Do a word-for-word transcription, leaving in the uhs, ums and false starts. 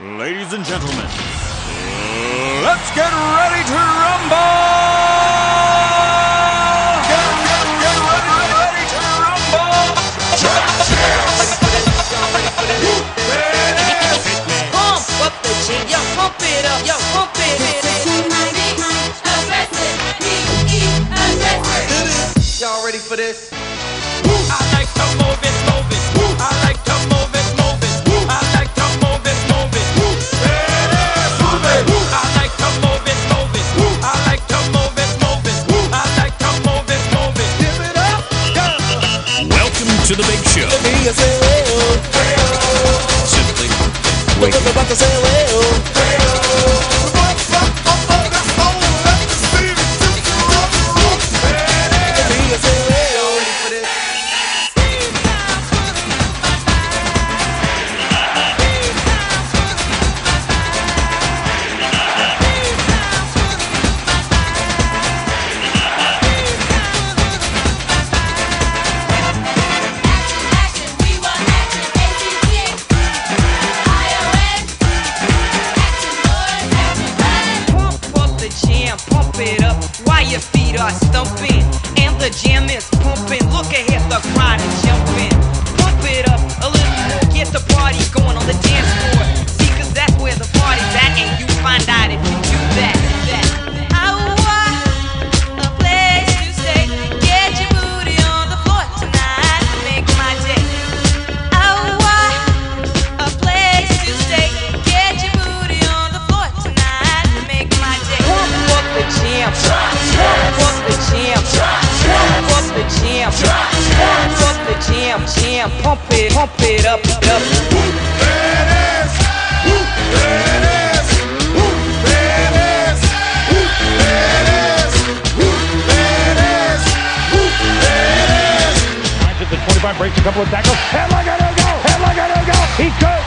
Ladies and gentlemen, let's get ready to rumble! Get, get, get ready, ready to rumble! Pump up the jam, yo, pump it up, yo, pump it up. Y'all ready for this? I like to move it, move it. I like to move it, move it. I like to move it, move it. Move it. I like to move it, move it. I like to move it, move it. I like to move it, move it. Give it up, go. Welcome to the big show. Simply wait. About to say well. Pump it up while your feet are stumping and the jam is pumping. Look ahead, the crowd is jumping. Pump it up a little more, get the party going on the dance floor. See, cause that's where the party's at, and you find out if you do that. that. I want a place to stay. Get your booty on the floor tonight, make my day. I want a place to stay. Get your booty on the floor tonight, make my day. Pump up the jam, pump up the jam, pump up the jam, pump up the jam, jam, pump it, pump it up, up. The twenty-five breaks a couple of tackles. Headlock, I don't go. Headlock, I don't go. He could.